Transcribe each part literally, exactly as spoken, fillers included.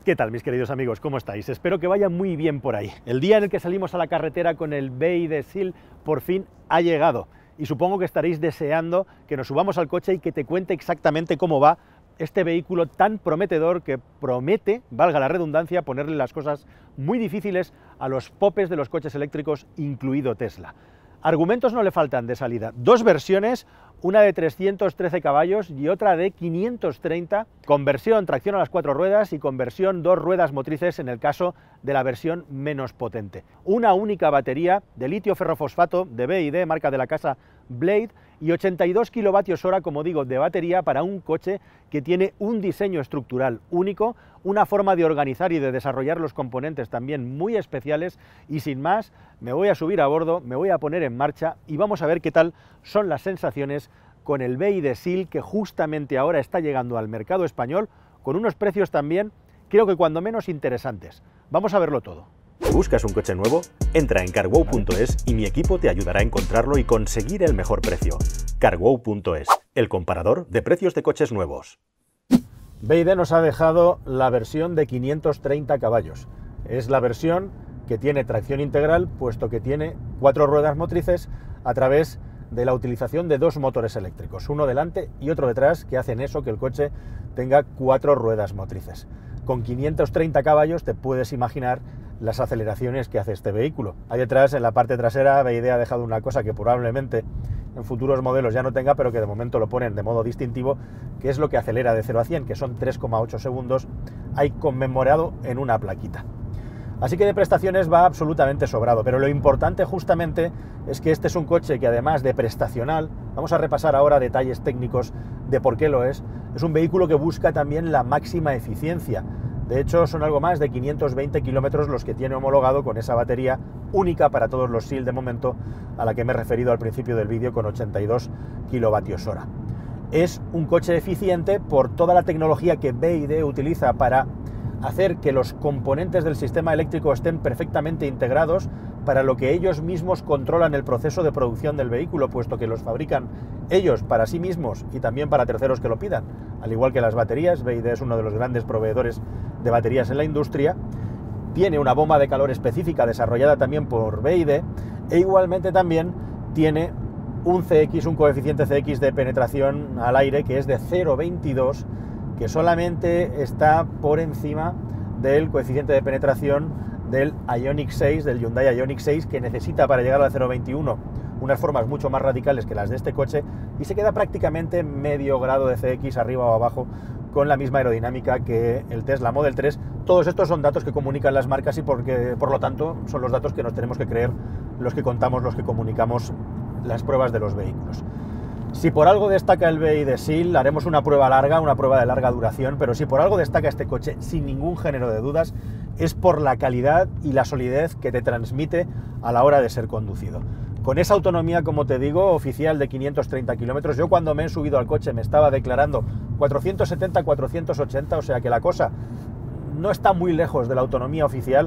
¿Qué tal, mis queridos amigos? ¿Cómo estáis? Espero que vaya muy bien por ahí. El día en el que salimos a la carretera con el B Y D Seal por fin ha llegado y supongo que estaréis deseando que nos subamos al coche y que te cuente exactamente cómo va este vehículo tan prometedor que promete, valga la redundancia, ponerle las cosas muy difíciles a los popes de los coches eléctricos, incluido Tesla. Argumentos no le faltan de salida. Dos versiones, una de trescientos trece caballos y otra de quinientos treinta, con versión tracción a las cuatro ruedas y con versión dos ruedas motrices en el caso de la versión menos potente. Una única batería de litio ferrofosfato de B Y D, marca de la casa Blade, y ochenta y dos kilovatios hora, como digo, de batería para un coche que tiene un diseño estructural único, una forma de organizar y de desarrollar los componentes también muy especiales, y sin más, me voy a subir a bordo, me voy a poner en marcha y vamos a ver qué tal son las sensaciones con el B Y D Seal, que justamente ahora está llegando al mercado español con unos precios también, creo que cuando menos interesantes. Vamos a verlo todo. ¿Buscas un coche nuevo? Entra en carwow punto es y mi equipo te ayudará a encontrarlo y conseguir el mejor precio. carwow punto es, el comparador de precios de coches nuevos. B Y D nos ha dejado la versión de quinientos treinta caballos. Es la versión que tiene tracción integral, puesto que tiene cuatro ruedas motrices a través de la utilización de dos motores eléctricos, uno delante y otro detrás, que hacen eso, que el coche tenga cuatro ruedas motrices. Con quinientos treinta caballos te puedes imaginar las aceleraciones que hace este vehículo. Ahí detrás, en la parte trasera, B Y D ha dejado una cosa que probablemente en futuros modelos ya no tenga, pero que de momento lo ponen de modo distintivo, que es lo que acelera de cero a cien, que son tres coma ocho segundos, hay conmemorado en una plaquita. Así que de prestaciones va absolutamente sobrado, pero lo importante justamente es que este es un coche que, además de prestacional, vamos a repasar ahora detalles técnicos de por qué lo es, es un vehículo que busca también la máxima eficiencia. De hecho, son algo más de quinientos veinte kilómetros los que tiene homologado con esa batería única para todos los Seal de momento, a la que me he referido al principio del vídeo, con ochenta y dos kilovatios hora. Es un coche eficiente por toda la tecnología que B Y D utiliza para hacer que los componentes del sistema eléctrico estén perfectamente integrados, para lo que ellos mismos controlan el proceso de producción del vehículo, puesto que los fabrican ellos para sí mismos y también para terceros que lo pidan. Al igual que las baterías, B Y D es uno de los grandes proveedores de baterías en la industria, tiene una bomba de calor específica desarrollada también por B Y D, e igualmente también tiene un C X, un coeficiente C X de penetración al aire que es de cero coma veintidós, que solamente está por encima del coeficiente de penetración del Ioniq seis, del Hyundai Ioniq seis, que necesita para llegar al cero coma veintiuno unas formas mucho más radicales que las de este coche, y se queda prácticamente medio grado de C X arriba o abajo, con la misma aerodinámica que el Tesla Model tres. Todos estos son datos que comunican las marcas y porque, por lo tanto, son los datos que nos tenemos que creer los que contamos, los que comunicamos las pruebas de los vehículos. Si por algo destaca el B Y D Seal, haremos una prueba larga, una prueba de larga duración, pero si por algo destaca este coche, sin ningún género de dudas, es por la calidad y la solidez que te transmite a la hora de ser conducido. Con esa autonomía, como te digo, oficial de quinientos treinta kilómetros, yo cuando me he subido al coche me estaba declarando cuatrocientos setenta a cuatrocientos ochenta, o sea que la cosa no está muy lejos de la autonomía oficial,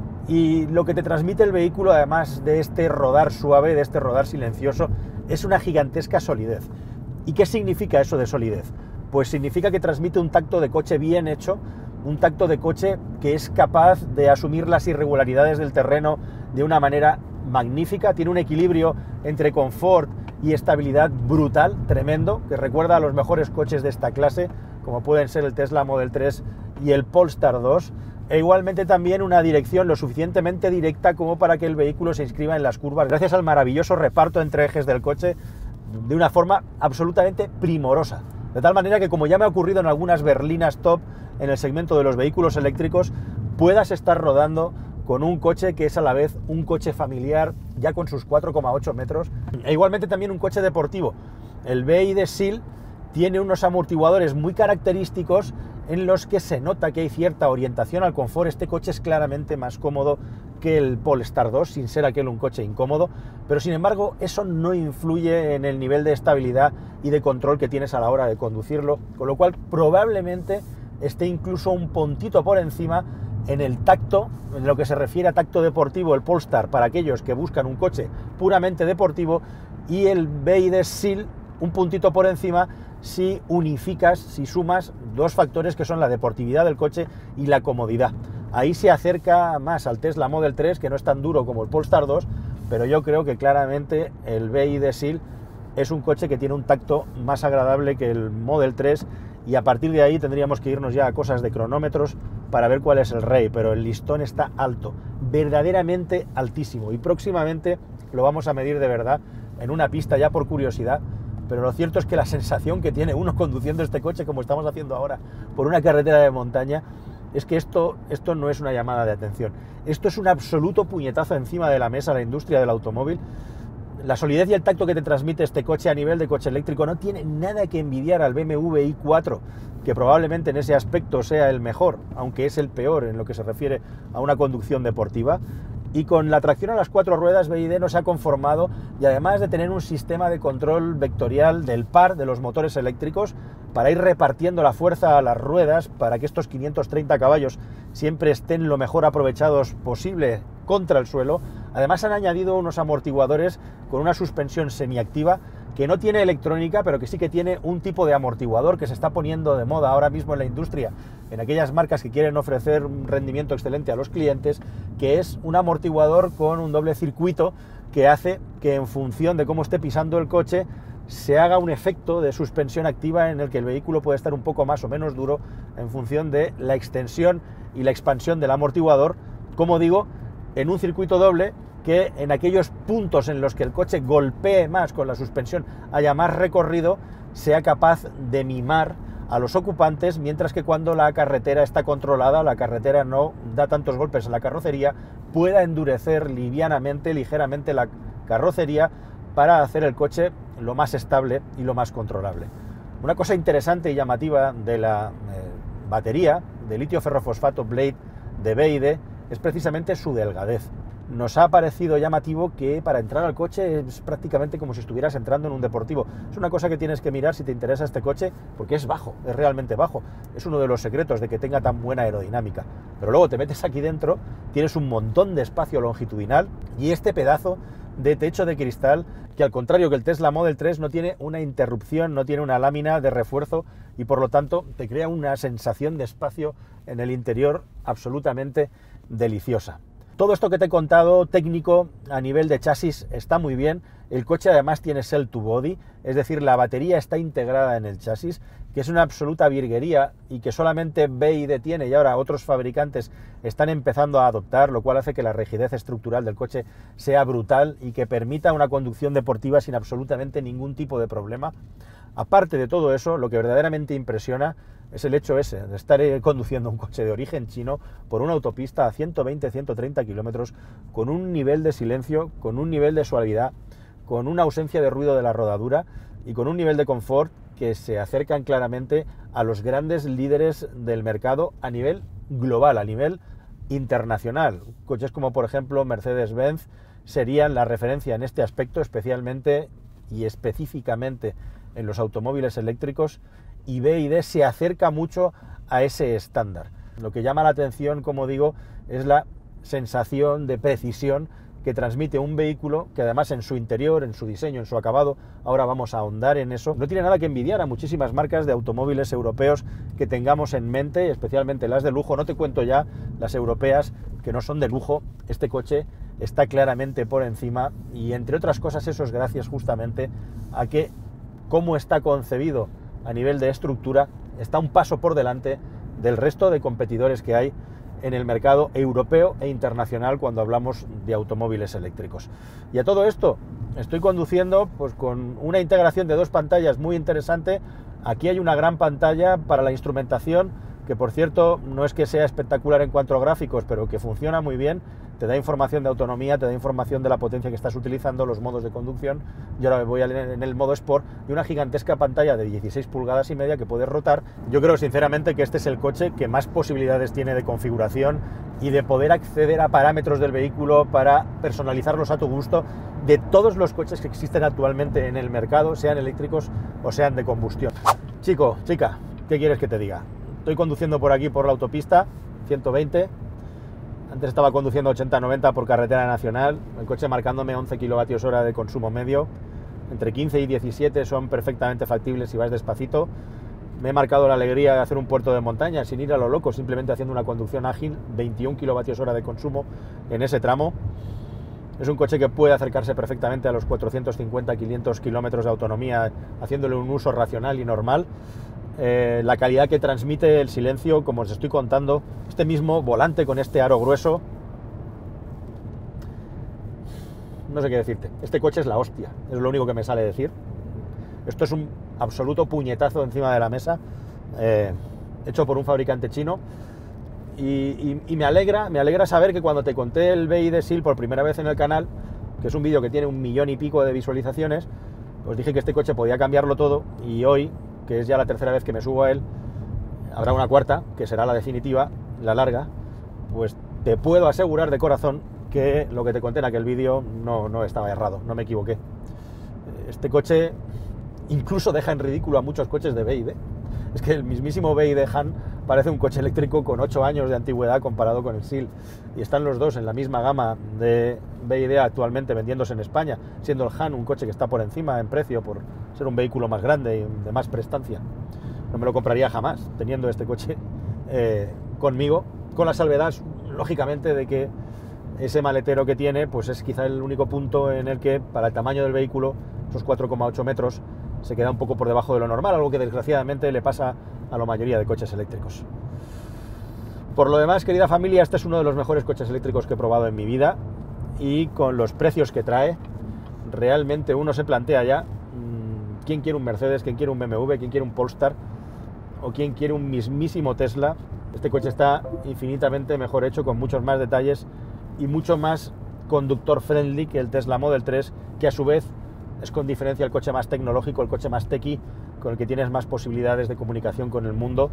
y lo que te transmite el vehículo, además de este rodar suave, de este rodar silencioso, es una gigantesca solidez. ¿Y qué significa eso de solidez? Pues significa que transmite un tacto de coche bien hecho, un tacto de coche que es capaz de asumir las irregularidades del terreno de una manera magnífica, tiene un equilibrio entre confort y estabilidad brutal, tremendo, que recuerda a los mejores coches de esta clase, como pueden ser el Tesla Model tres y el Polestar dos, e igualmente también una dirección lo suficientemente directa como para que el vehículo se inscriba en las curvas, gracias al maravilloso reparto entre ejes del coche, de una forma absolutamente primorosa. De tal manera que, como ya me ha ocurrido en algunas berlinas top en el segmento de los vehículos eléctricos, puedas estar rodando con un coche que es a la vez un coche familiar, ya con sus cuatro coma ocho metros, e igualmente también un coche deportivo. El B Y D Seal tiene unos amortiguadores muy característicos en los que se nota que hay cierta orientación al confort. Este coche es claramente más cómodo que el Polestar dos, sin ser aquel un coche incómodo, pero sin embargo eso no influye en el nivel de estabilidad y de control que tienes a la hora de conducirlo, con lo cual probablemente esté incluso un puntito por encima en el tacto, en lo que se refiere a tacto deportivo, el Polestar, para aquellos que buscan un coche puramente deportivo, y el B Y D Seal un puntito por encima si unificas, si sumas dos factores que son la deportividad del coche y la comodidad. Ahí se acerca más al Tesla Model tres, que no es tan duro como el Polestar dos, pero yo creo que claramente el B Y D S E A L es un coche que tiene un tacto más agradable que el Model tres, y a partir de ahí tendríamos que irnos ya a cosas de cronómetros para ver cuál es el rey, pero el listón está alto, verdaderamente altísimo, y próximamente lo vamos a medir de verdad en una pista ya por curiosidad. Pero lo cierto es que la sensación que tiene uno conduciendo este coche, como estamos haciendo ahora, por una carretera de montaña, es que esto, esto no es una llamada de atención. Esto es un absoluto puñetazo encima de la mesa a la industria del automóvil. La solidez y el tacto que te transmite este coche a nivel de coche eléctrico no tiene nada que envidiar al B M W i cuatro, que probablemente en ese aspecto sea el mejor, aunque es el peor en lo que se refiere a una conducción deportiva. Y con la tracción a las cuatro ruedas, B Y D no se ha conformado, y además de tener un sistema de control vectorial del par de los motores eléctricos para ir repartiendo la fuerza a las ruedas para que estos quinientos treinta caballos siempre estén lo mejor aprovechados posible contra el suelo, además han añadido unos amortiguadores con una suspensión semiactiva que no tiene electrónica, pero que sí que tiene un tipo de amortiguador que se está poniendo de moda ahora mismo en la industria, en aquellas marcas que quieren ofrecer un rendimiento excelente a los clientes, que es un amortiguador con un doble circuito que hace que en función de cómo esté pisando el coche se haga un efecto de suspensión activa en el que el vehículo puede estar un poco más o menos duro en función de la extensión y la expansión del amortiguador, como digo, en un circuito doble que en aquellos puntos en los que el coche golpee más con la suspensión, haya más recorrido, sea capaz de mimar a los ocupantes, mientras que cuando la carretera está controlada, la carretera no da tantos golpes a la carrocería, pueda endurecer livianamente, ligeramente la carrocería para hacer el coche lo más estable y lo más controlable. Una cosa interesante y llamativa de la eh, batería de litio ferrofosfato Blade de B Y D es precisamente su delgadez. Nos ha parecido llamativo que para entrar al coche es prácticamente como si estuvieras entrando en un deportivo. Es una cosa que tienes que mirar si te interesa este coche, porque es bajo, es realmente bajo. Es uno de los secretos de que tenga tan buena aerodinámica. Pero luego te metes aquí dentro, tienes un montón de espacio longitudinal y este pedazo de techo de cristal que, al contrario que el Tesla Model tres, no tiene una interrupción, no tiene una lámina de refuerzo, y por lo tanto te crea una sensación de espacio en el interior absolutamente deliciosa. Todo esto que te he contado técnico a nivel de chasis está muy bien. El coche además tiene cell to body, es decir, la batería está integrada en el chasis, que es una absoluta virguería y que solamente B Y D tiene, y ahora otros fabricantes están empezando a adoptar, lo cual hace que la rigidez estructural del coche sea brutal y que permita una conducción deportiva sin absolutamente ningún tipo de problema. Aparte de todo eso, lo que verdaderamente impresiona es el hecho ese, de estar conduciendo un coche de origen chino por una autopista a ciento veinte a ciento treinta kilómetros, con un nivel de silencio, con un nivel de suavidad, con una ausencia de ruido de la rodadura y con un nivel de confort que se acercan claramente a los grandes líderes del mercado a nivel global, a nivel internacional. Coches como, por ejemplo, Mercedes-Benz serían la referencia en este aspecto, especialmente y específicamente en los automóviles eléctricos, y B Y D se acerca mucho a ese estándar. Lo que llama la atención, como digo, es la sensación de precisión que transmite un vehículo que, además, en su interior, en su diseño, en su acabado, ahora vamos a ahondar en eso, no tiene nada que envidiar a muchísimas marcas de automóviles europeos que tengamos en mente, especialmente las de lujo. No te cuento ya las europeas que no son de lujo. Este coche está claramente por encima, y entre otras cosas eso es gracias justamente a que, cómo está concebido a nivel de estructura, está un paso por delante del resto de competidores que hay en el mercado europeo e internacional cuando hablamos de automóviles eléctricos. Y a todo esto estoy conduciendo pues con una integración de dos pantallas muy interesante. Aquí hay una gran pantalla para la instrumentación, que por cierto no es que sea espectacular en cuanto a gráficos, pero que funciona muy bien. Te da información de autonomía, te da información de la potencia que estás utilizando, los modos de conducción. Yo ahora voy en el modo Sport, y una gigantesca pantalla de dieciséis pulgadas y media que puedes rotar. Yo creo sinceramente que este es el coche que más posibilidades tiene de configuración y de poder acceder a parámetros del vehículo para personalizarlos a tu gusto, de todos los coches que existen actualmente en el mercado, sean eléctricos o sean de combustión. Chico, chica, ¿qué quieres que te diga? Estoy conduciendo por aquí por la autopista, ciento veinte. Antes estaba conduciendo ochenta noventa por carretera nacional, el coche marcándome once kilovatios hora de consumo medio. entre quince y diecisiete son perfectamente factibles si vas despacito. Me he marcado la alegría de hacer un puerto de montaña sin ir a lo loco, simplemente haciendo una conducción ágil, veintiún kilovatios hora de consumo en ese tramo. Es un coche que puede acercarse perfectamente a los cuatrocientos cincuenta a quinientos kilómetros de autonomía, haciéndole un uso racional y normal. Eh, la calidad que transmite el silencio, como os estoy contando, este mismo volante con este aro grueso, no sé qué decirte. Este coche es la hostia, es lo único que me sale decir. Esto es un absoluto puñetazo encima de la mesa, eh, hecho por un fabricante chino. Y, y, y me alegra, me alegra saber que cuando te conté el B I de S I L por primera vez en el canal, que es un vídeo que tiene un millón y pico de visualizaciones, pues dije que este coche podía cambiarlo todo, y hoy, que es ya la tercera vez que me subo a él, habrá una cuarta, que será la definitiva, la larga, pues te puedo asegurar de corazón que lo que te conté en aquel vídeo no, no estaba errado, no me equivoqué. Este coche incluso deja en ridículo a muchos coches de B Y D. Es que el mismísimo B Y D Han parece un coche eléctrico con ocho años de antigüedad comparado con el S I L. Y están los dos en la misma gama de B Y D actualmente vendiéndose en España, siendo el Han un coche que está por encima en precio por ser un vehículo más grande y de más prestancia. No me lo compraría jamás teniendo este coche eh, conmigo, con la salvedad, lógicamente, de que ese maletero que tiene pues es quizá el único punto en el que, para el tamaño del vehículo, esos cuatro coma ocho metros, se queda un poco por debajo de lo normal, algo que desgraciadamente le pasa a la mayoría de coches eléctricos. Por lo demás, querida familia, este es uno de los mejores coches eléctricos que he probado en mi vida, y con los precios que trae, realmente uno se plantea ya mmm, quién quiere un Mercedes, quién quiere un B M W, quién quiere un Polestar o quién quiere un mismísimo Tesla. Este coche está infinitamente mejor hecho, con muchos más detalles y mucho más conductor friendly que el Tesla Model tres, que a su vez es con diferencia el coche más tecnológico, el coche más techy, con el que tienes más posibilidades de comunicación con el mundo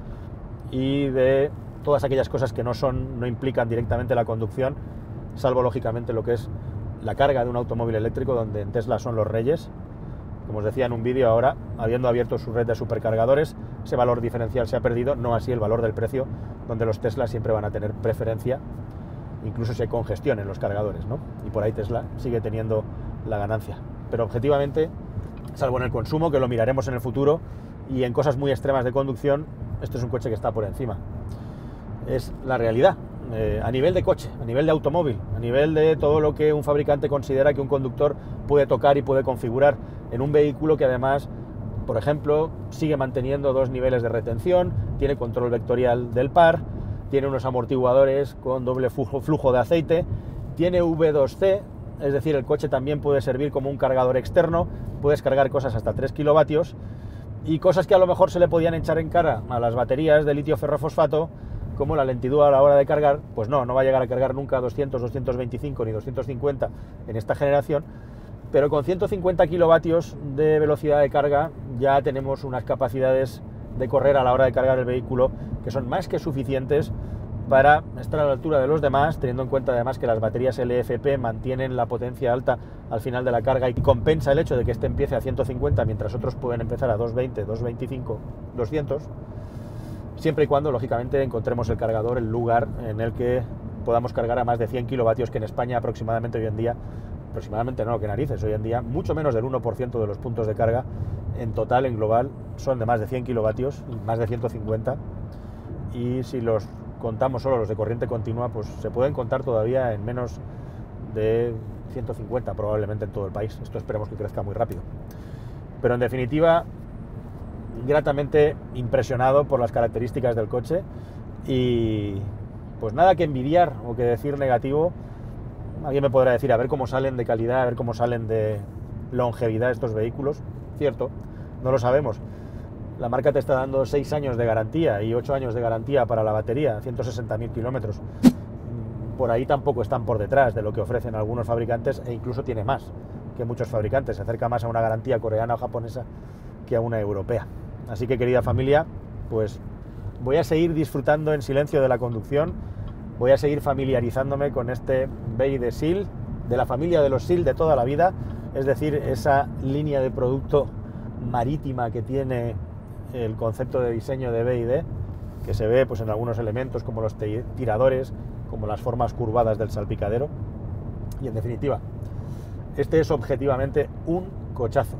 y de todas aquellas cosas que no son, no implican directamente la conducción, salvo lógicamente lo que es la carga de un automóvil eléctrico, donde en Tesla son los reyes. Como os decía en un vídeo ahora, habiendo abierto su red de supercargadores, ese valor diferencial se ha perdido, no así el valor del precio, donde los Tesla siempre van a tener preferencia, incluso si hay congestión en los cargadores, ¿no? Y por ahí Tesla sigue teniendo la ganancia. Pero objetivamente, salvo en el consumo, que lo miraremos en el futuro, y en cosas muy extremas de conducción, este es un coche que está por encima. Es la realidad, eh, a nivel de coche, a nivel de automóvil, a nivel de todo lo que un fabricante considera que un conductor puede tocar y puede configurar en un vehículo que además, por ejemplo, sigue manteniendo dos niveles de retención, tiene control vectorial del par, tiene unos amortiguadores con doble flujo, flujo de aceite, tiene V dos C, es decir, el coche también puede servir como un cargador externo, puedes cargar cosas hasta tres kilovatios, y cosas que a lo mejor se le podían echar en cara a las baterías de litio ferrofosfato, como la lentitud a la hora de cargar, pues no, no va a llegar a cargar nunca doscientos, doscientos veinticinco ni doscientos cincuenta en esta generación, pero con ciento cincuenta kilovatios de velocidad de carga ya tenemos unas capacidades de correr a la hora de cargar el vehículo que son más que suficientes para estar a la altura de los demás, teniendo en cuenta además que las baterías L F P mantienen la potencia alta al final de la carga y compensa el hecho de que este empiece a ciento cincuenta mientras otros pueden empezar a doscientos veinte, doscientos veinticinco, doscientos, siempre y cuando lógicamente encontremos el cargador, el lugar en el que podamos cargar a más de cien kilovatios, que en España aproximadamente hoy en día, aproximadamente no, que narices, hoy en día mucho menos del uno por ciento de los puntos de carga en total, en global, son de más de cien kilovatios, más de ciento cincuenta, y si los contamos solo los de corriente continua, pues se pueden contar todavía en menos de ciento cincuenta probablemente en todo el país. Esto esperemos que crezca muy rápido. Pero en definitiva, gratamente impresionado por las características del coche, y pues nada que envidiar o que decir negativo. Alguien me podrá decir, a ver cómo salen de calidad, a ver cómo salen de longevidad estos vehículos. Cierto, no lo sabemos. La marca te está dando seis años de garantía y ocho años de garantía para la batería, ciento sesenta mil kilómetros. Por ahí tampoco están por detrás de lo que ofrecen algunos fabricantes, e incluso tiene más que muchos fabricantes. Se acerca más a una garantía coreana o japonesa que a una europea. Así que, querida familia, pues voy a seguir disfrutando en silencio de la conducción, voy a seguir familiarizándome con este B Y D S I L, de la familia de los S I L de toda la vida, es decir, esa línea de producto marítima que tiene el concepto de diseño de B Y D, que se ve pues en algunos elementos como los tiradores, como las formas curvadas del salpicadero. Y en definitiva, este es objetivamente un cochazo.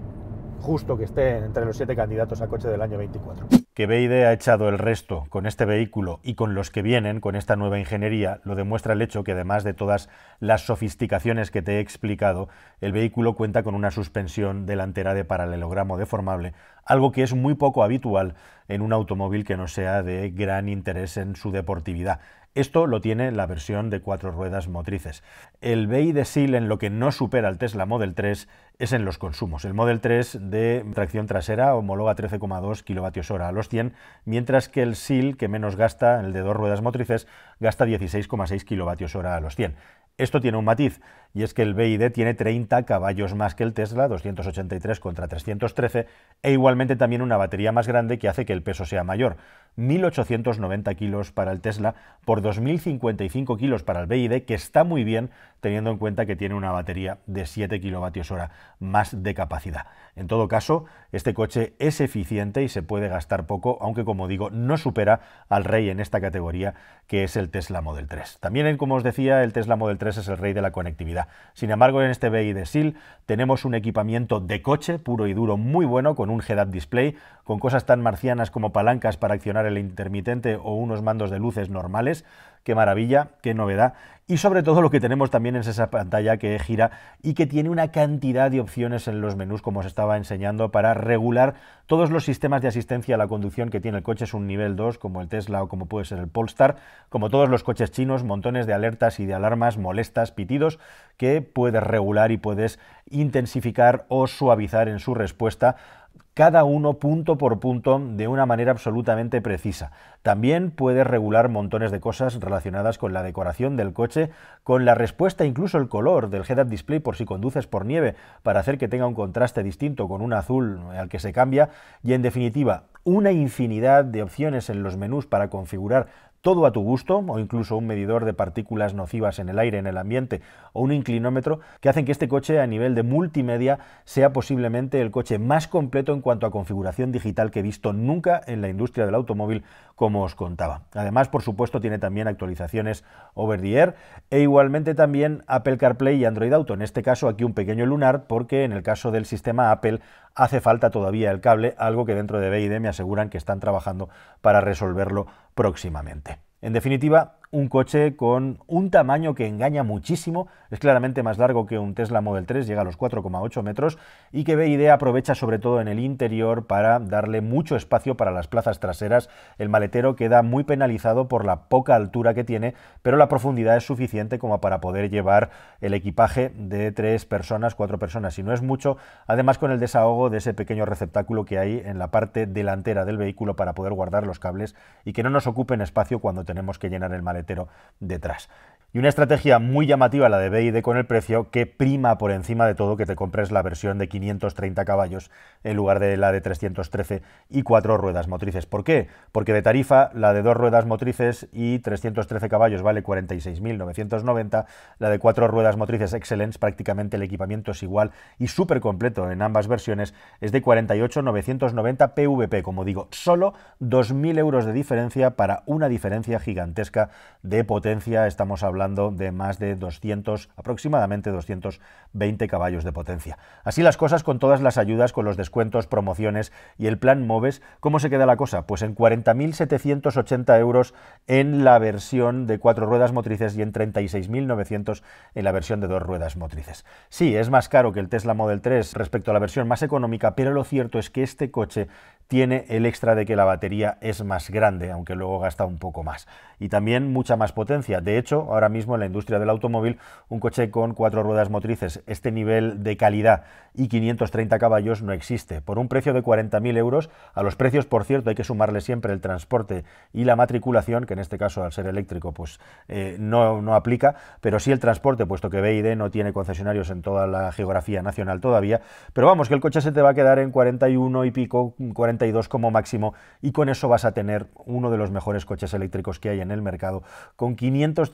Justo que esté entre los siete candidatos a coche del año veinticuatro. Que B Y D ha echado el resto con este vehículo y con los que vienen con esta nueva ingeniería lo demuestra el hecho que, además de todas las sofisticaciones que te he explicado, el vehículo cuenta con una suspensión delantera de paralelogramo deformable, algo que es muy poco habitual en un automóvil que no sea de gran interés en su deportividad. Esto lo tiene la versión de cuatro ruedas motrices. El B Y D Seal en lo que no supera al Tesla Model tres es en los consumos. El Model tres de tracción trasera homologa trece coma dos kilovatios hora a los cien, mientras que el Seal, que menos gasta, el de dos ruedas motrices, gasta dieciséis coma seis kilovatios hora a los cien. Esto tiene un matiz, y es que el B Y D tiene treinta caballos más que el Tesla, doscientos ochenta y tres contra trescientos trece, e igualmente también una batería más grande que hace que el peso sea mayor. mil ochocientos noventa kilos para el Tesla por dos mil cincuenta y cinco kilos para el B Y D, que está muy bien teniendo en cuenta que tiene una batería de siete kilovatios hora más de capacidad. En todo caso, este coche es eficiente y se puede gastar poco, aunque, como digo, no supera al rey en esta categoría, que es el Tesla Model tres. También, como os decía, el Tesla Model tres es el rey de la conectividad. Sin embargo, en este B Y D Seal tenemos un equipamiento de coche puro y duro muy bueno, con un head-up display, con cosas tan marcianas como palancas para accionar el intermitente o unos mandos de luces normales. Qué maravilla, qué novedad. Y sobre todo lo que tenemos también es esa pantalla que gira y que tiene una cantidad de opciones en los menús, como os estaba enseñando, para regular todos los sistemas de asistencia a la conducción que tiene el coche. Es un nivel dos, como el Tesla o como puede ser el Polestar. Como todos los coches chinos, montones de alertas y de alarmas molestas, pitidos, que puedes regular y puedes intensificar o suavizar en su respuesta, cada uno punto por punto de una manera absolutamente precisa. También puedes regular montones de cosas relacionadas con la decoración del coche, con la respuesta, incluso el color del head-up display por si conduces por nieve, para hacer que tenga un contraste distinto con un azul al que se cambia, y en definitiva una infinidad de opciones en los menús para configurar todo a tu gusto, o incluso un medidor de partículas nocivas en el aire, en el ambiente, o un inclinómetro, que hacen que este coche a nivel de multimedia sea posiblemente el coche más completo en cuanto a configuración digital que he visto nunca en la industria del automóvil, como os contaba. Además, por supuesto, tiene también actualizaciones over the air e igualmente también Apple CarPlay y Android Auto. En este caso aquí un pequeño lunar, porque en el caso del sistema Apple hace falta todavía el cable, algo que dentro de B Y D me aseguran que están trabajando para resolverlo próximamente. En definitiva, un coche con un tamaño que engaña muchísimo, es claramente más largo que un Tesla Model tres, llega a los cuatro coma ocho metros, y que B Y D aprovecha sobre todo en el interior para darle mucho espacio para las plazas traseras. El maletero queda muy penalizado por la poca altura que tiene, pero la profundidad es suficiente como para poder llevar el equipaje de tres personas, cuatro personas, si no es mucho, además con el desahogo de ese pequeño receptáculo que hay en la parte delantera del vehículo para poder guardar los cables y que no nos ocupen espacio cuando tenemos que llenar el maletero detrás. Y una estrategia muy llamativa la de B Y D con el precio, que prima por encima de todo que te compres la versión de quinientos treinta caballos en lugar de la de trescientos trece y cuatro ruedas motrices. ¿Por qué? Porque de tarifa la de dos ruedas motrices y trescientos trece caballos vale cuarenta y seis mil novecientos noventa, la de cuatro ruedas motrices Excellence, prácticamente el equipamiento es igual y súper completo en ambas versiones, es de cuarenta y ocho mil novecientos noventa P V P. Como digo, solo dos mil euros de diferencia para una diferencia gigantesca de potencia. Estamos hablando hablando de más de doscientos, aproximadamente doscientos veinte caballos de potencia. Así las cosas, con todas las ayudas, con los descuentos, promociones y el plan MOVES, ¿cómo se queda la cosa? Pues en cuarenta mil setecientos ochenta euros en la versión de cuatro ruedas motrices y en treinta y seis mil novecientos en la versión de dos ruedas motrices. Sí, es más caro que el Tesla Model tres respecto a la versión más económica, pero lo cierto es que este coche tiene el extra de que la batería es más grande, aunque luego gasta un poco más. Y también mucha más potencia. De hecho, ahora mismo en la industria del automóvil, un coche con cuatro ruedas motrices, este nivel de calidad y quinientos treinta caballos no existe. Por un precio de cuarenta mil euros, a los precios, por cierto, hay que sumarle siempre el transporte y la matriculación, que en este caso, al ser eléctrico, pues eh, no, no aplica, pero sí el transporte, puesto que B Y D no tiene concesionarios en toda la geografía nacional todavía. Pero vamos, que el coche se te va a quedar en cuarenta y uno y pico, cuarenta y dos como máximo, y con eso vas a tener uno de los mejores coches eléctricos que hay en el mercado, con quinientos treinta caballos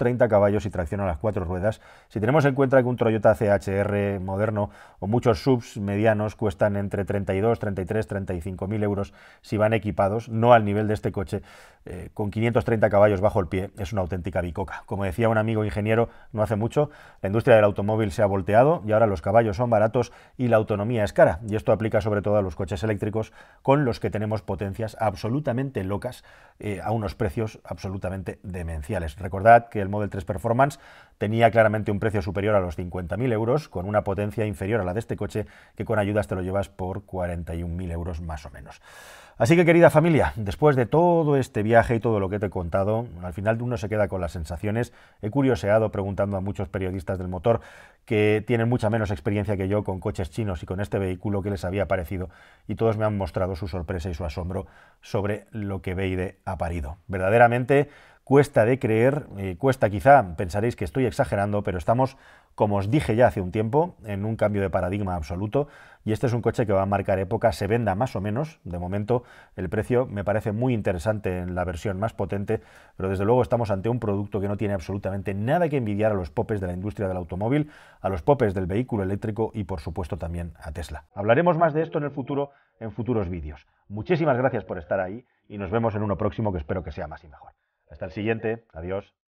caballos y tracción a las cuatro ruedas. Si tenemos en cuenta que un Toyota C H R moderno o muchos subs medianos cuestan entre treinta y dos, treinta y tres, treinta y cinco mil euros si van equipados, no al nivel de este coche, eh, con quinientos treinta caballos bajo el pie, es una auténtica bicoca. Como decía un amigo ingeniero no hace mucho, la industria del automóvil se ha volteado y ahora los caballos son baratos y la autonomía es cara. Y esto aplica sobre todo a los coches eléctricos, con los que tenemos potencias absolutamente locas eh, a unos precios absolutamente demenciales. Recordad que el Model tres Performance tenía claramente un precio superior a los cincuenta mil euros, con una potencia inferior a la de este coche, que con ayudas te lo llevas por cuarenta y un mil euros más o menos. Así que, querida familia, después de todo este viaje y todo lo que te he contado, al final uno se queda con las sensaciones. He curioseado preguntando a muchos periodistas del motor que tienen mucha menos experiencia que yo con coches chinos y con este vehículo, qué les había parecido, y todos me han mostrado su sorpresa y su asombro sobre lo que B Y D ha parido. Verdaderamente cuesta de creer, eh, cuesta quizá, pensaréis que estoy exagerando, pero estamos, como os dije ya hace un tiempo, en un cambio de paradigma absoluto, y este es un coche que va a marcar época, se venda más o menos. De momento el precio me parece muy interesante en la versión más potente, pero desde luego estamos ante un producto que no tiene absolutamente nada que envidiar a los popes de la industria del automóvil, a los popes del vehículo eléctrico y por supuesto también a Tesla. Hablaremos más de esto en el futuro, en futuros vídeos. Muchísimas gracias por estar ahí y nos vemos en uno próximo que espero que sea más y mejor. Hasta el siguiente. Adiós.